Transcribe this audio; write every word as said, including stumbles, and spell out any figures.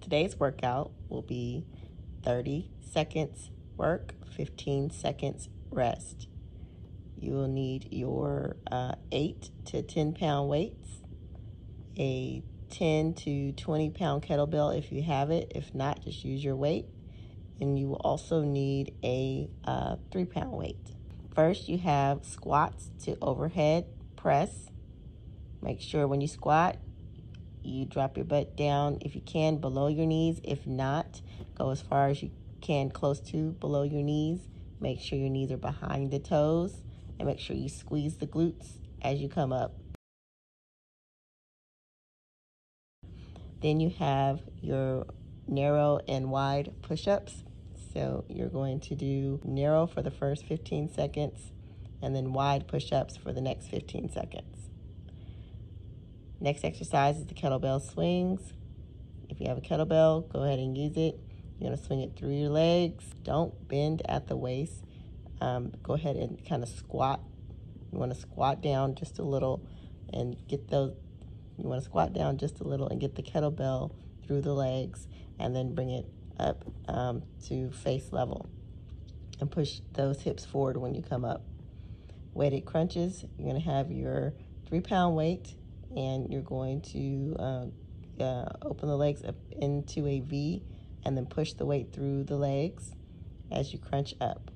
Today's workout will be thirty seconds work, fifteen seconds rest. You will need your uh, eight to ten pound weights, a ten to twenty pound kettlebell if you have it. If not, just use your weight. And you will also need a uh, three pound weight. First, you have squats to overhead press. Make sure when you squat, you drop your butt down, if you can, below your knees. If not, go as far as you can close to below your knees. Make sure your knees are behind the toes, and make sure you squeeze the glutes as you come up. Then you have your narrow and wide push-ups. So you're going to do narrow for the first fifteen seconds, and then wide push-ups for the next fifteen seconds. Next exercise is the kettlebell swings. If you have a kettlebell, go ahead and use it. You're gonna swing it through your legs. Don't bend at the waist. Um, go ahead and kind of squat. You wanna squat down just a little and get those, you wanna squat down just a little and get the kettlebell through the legs, and then bring it up um, to face level. And push those hips forward when you come up. Weighted crunches, you're gonna have your three pound weight, and you're going to uh, uh, open the legs up into a V, and then push the weight through the legs as you crunch up.